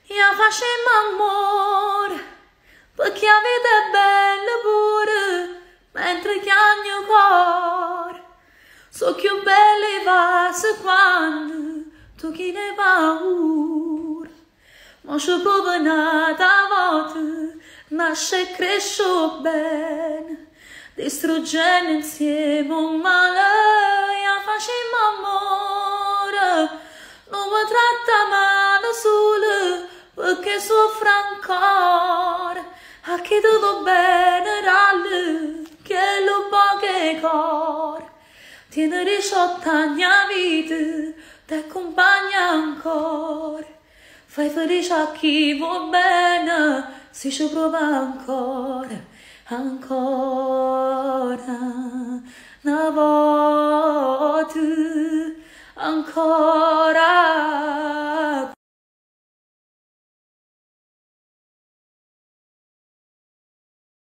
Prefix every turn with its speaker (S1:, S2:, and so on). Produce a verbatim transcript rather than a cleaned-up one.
S1: Ja facem amor, perché la vita è bella pure, mentre chiagno cor. So più belle va se quando tu chi ne paura. Ma c'è proprio nata volta, nasce e cresce bene, distruggendo insieme un male. Ja facem amore, non mi tratta male solo, perché soffro ancora, a chi ti do bene ralle, che lo poche cor. Tieni diciotto anni a vita, ti accompagna ancora, fai felice a chi va bene, si ci prova ancora, ancora, una volta, ancora.